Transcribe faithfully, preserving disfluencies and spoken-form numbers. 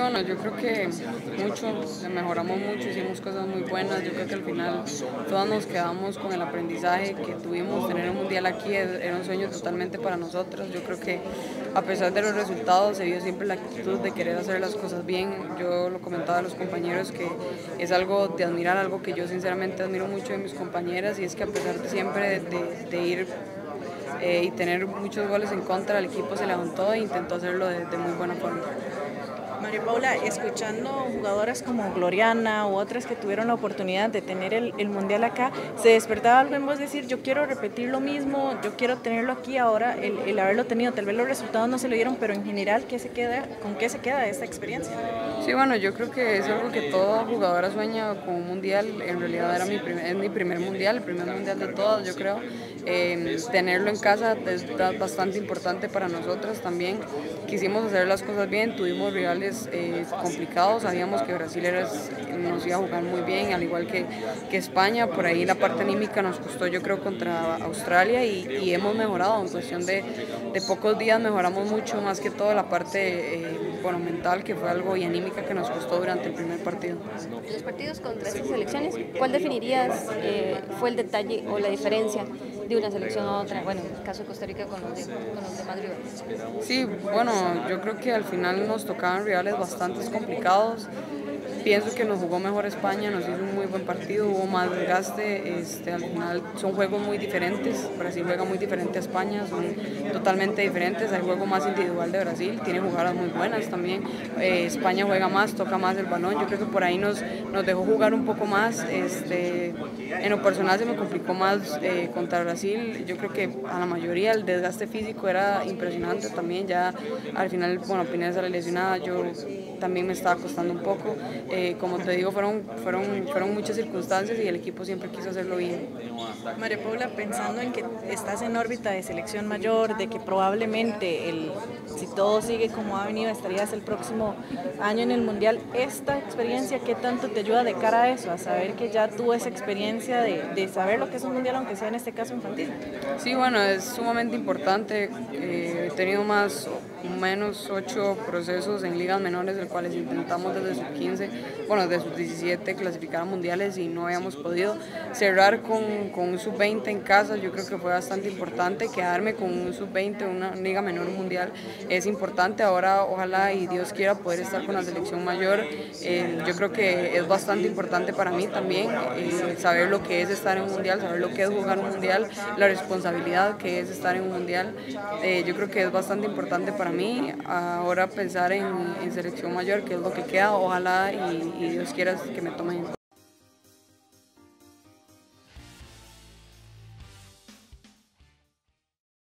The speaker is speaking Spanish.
bueno, yo creo que mucho, mejoramos mucho, hicimos cosas muy buenas. Yo creo que al final todos nos quedamos con el aprendizaje que tuvimos. Tener un mundial aquí era un sueño totalmente para nosotros. Yo creo que a pesar de los resultados se vio siempre la actitud de querer hacer las cosas bien. Yo lo comentaba a los compañeros que es algo de admirar, algo que yo sinceramente admiro mucho de mis compañeras, y es que a pesar de siempre de, de, de ir eh, y tener muchos goles en contra, el equipo se levantó e intentó hacerlo de, de muy buena forma. María Paula, escuchando jugadoras como Gloriana u otras que tuvieron la oportunidad de tener el, el Mundial acá, se despertaba algo en vos decir, yo quiero repetir lo mismo, yo quiero tenerlo aquí ahora, el, el haberlo tenido, tal vez los resultados no se lo dieron, pero en general, ¿qué se queda, ¿con qué se queda esta experiencia? Sí, bueno, yo creo que es algo que toda jugadora sueña con un mundial. En realidad era mi primer, es mi primer mundial, el primer mundial de todas, yo creo. Eh, tenerlo en casa es bastante importante para nosotras también. Quisimos hacer las cosas bien, tuvimos rivales eh, complicados, sabíamos que Brasil era, nos iba a jugar muy bien, al igual que, que España. Por ahí la parte anímica nos costó, yo creo, contra Australia, y, y hemos mejorado en cuestión de, de pocos días, mejoramos mucho, más que todo la parte eh, bueno, mental, que fue algo, y anímica, que nos costó durante el primer partido. En los partidos contra estas selecciones, ¿cuál definirías eh, fue el detalle o la diferencia de una selección a otra? Bueno, en el caso de Costa Rica con los, de, con los demás rivales. Sí, bueno, yo creo que al final nos tocaban rivales bastante complicados. Pienso que nos jugó mejor España, nos hizo un muy buen partido, hubo más desgaste. Este, al final son juegos muy diferentes. Brasil juega muy diferente a España, son totalmente diferentes. Hay juego más individual de Brasil, tiene jugadoras muy buenas también. Eh, España juega más, toca más el balón. Yo creo que por ahí nos, nos dejó jugar un poco más. Este, en lo personal se me complicó más eh, contra Brasil. Yo creo que a la mayoría el desgaste físico era impresionante también. Ya al final, bueno, Pineda sale lesionada, yo también me estaba costando un poco. Eh, como te digo, fueron, fueron, fueron muchas circunstancias y el equipo siempre quiso hacerlo bien. María Paula, pensando en que estás en órbita de selección mayor, de que probablemente, el, si todo sigue como ha venido, estarías el próximo año en el Mundial, ¿esta experiencia qué tanto te ayuda de cara a eso? A saber que ya tuvo esa experiencia de, de saber lo que es un Mundial, aunque sea en este caso infantil. Sí, bueno, es sumamente importante. Eh, he tenido más o menos ocho procesos en ligas menores, del cuales intentamos desde sub quince, bueno, desde sub diecisiete clasificar a mundiales y no habíamos podido. Cerrar con, con un sub veinte en casa, yo creo que fue bastante importante. Quedarme con un sub veinte, una liga menor mundial, es importante. Ahora, ojalá y Dios quiera poder estar con la selección mayor. Eh, yo creo que es bastante importante para mí también eh, saber lo que es estar en un mundial, saber lo que es jugar un mundial, la responsabilidad que es estar en un mundial. Eh, yo creo que es bastante importante para mí ahora pensar en, en selección mayor, que es lo que queda. Ojalá y, y Dios quiera que me tomen.